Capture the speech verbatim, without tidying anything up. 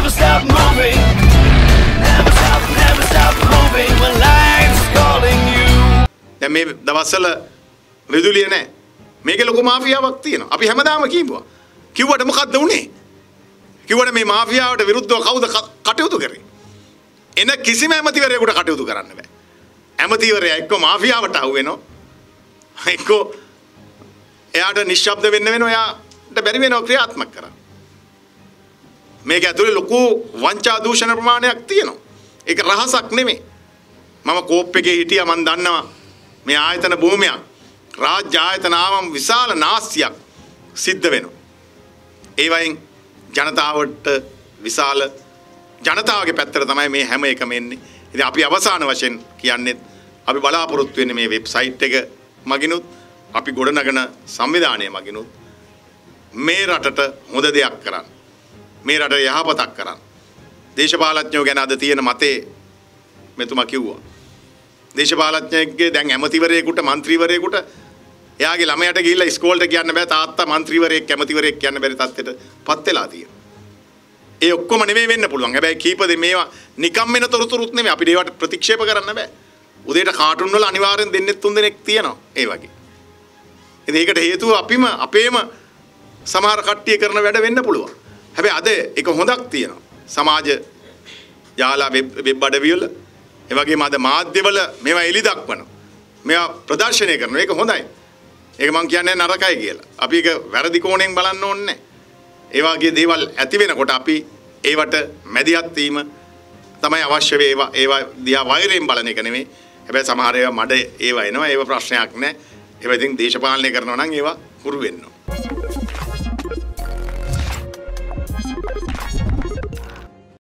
never stop moving. Never stop, never stop moving when life's calling you. දැන් මේ දවස්වල විදුලිය නැහැ. මේකේ ලොකු මාෆියාවක් තියෙනවා. අපි හැමදාම කියපුවා. කිව්වට මොකද්ද උනේ? කිව්වට මේ මාෆියාවට විරුද්ධව කවුද කටයුතු කරේ? එන කිසිම ඇමතිවරයෙකුට කටයුතු කරන්න බෑ. ඇමතිවරයා එක්ක මාෆියාවට අහු වෙනවා. එක්ක එයාට නිශ්ශබ්ද වෙන්න වෙනවා. එයාට බැරි වෙනවා ක්‍රියාත්මක කරන්න. මේක ඇතුලේ ලොකු වංචා දූෂණ ප්‍රමාණයක් තියෙනවා. ඒක රහසක් නෙමෙයි. මම කෝප් එකේ හිටියා මම දන්නවා මේ ආයතන භූමියක් රාජ්‍ය ආයතන ආවම විශාල නාස්තියක් සිද්ධ වෙනවා. ඒ වයින් ජනතාවට විශාල ජනතාවගේ පැත්තට තමයි මේ හැම එකම එන්නේ. ඉතින් අපි අවසාන වශයෙන් කියන්නේ අපි බලාපොරොත්තු වෙන්නේ මේ වෙබ්සයිට් එක මගිනුත් අපි ගොඩනගන සංවිධානය මගිනුත් මේ රටට හොඳ දෙයක් කරන්න. මේ රට යහපතක් කරන්න. දේශපාලඥයෝ ගැන අද තියෙන මතේ මෙතුමා කිව්වා. දේශපාලඥයෙක්ගේ දැන් ඇමතිවරයෙකුට മന്ത്രിවරයෙකුට එයාගේ ළමයට ගිහිල්ලා ඉස්කෝලේට කියන්න බෑ තාත්තා മന്ത്രിවරයෙක් ඇමතිවරයෙක් කියන්න බැරි තත්ත්වෙට පත් වෙලා තියෙනවා. ඒ ඔක්කොම නෙමෙයි වෙන්න පුළුවන්. හැබැයි කීපදේ මේවා නිකම් වෙන තොරතුරුත් නෙමෙයි. අපිට ඒවට ප්‍රතික්ෂේප කරන්න බෑ. උදේට කාටුන් වල අනිවාර්යෙන් දෙන්නෙත් තුන් දෙනෙක් තියෙනවා ඒ වගේ. ඉතින් ඒකට හේතුව අපිම අපේම සමහර කට්ටිය කරන වැඩ වෙන්න පුළුවන්. හැබැයි අද එක හොඳක් තියෙනවා. සමාජ යාලා වෙබ් අඩවිවල ඒ වගේම අද මාධ්‍යවල මේවා එලි දක්වනවා. මේවා ප්‍රදර්ශනය කරනවා. ඒක හොඳයි. ඒක මම කියන්නේ නරකයි කියලා. අපි ඒක වැරදි කෝණයෙන් බලන්න ඕනේ නැහැ. ඒ වගේ දේවල් ඇති වෙනකොට අපි ඒවට මැදිහත් වීම තමයි අවශ්‍ය වේවා. ඒවා දිහා වෛරයෙන් බලන එක නෙමෙයි. හැබැයි සමහර ඒවා මඩ ඒවා එනවා. ඒව ප්‍රශ්නයක් නැහැ. ඒවා ඉතින් දේශපාලනය කරනවා නම් ඒවා හුරු වෙන්න ඕන.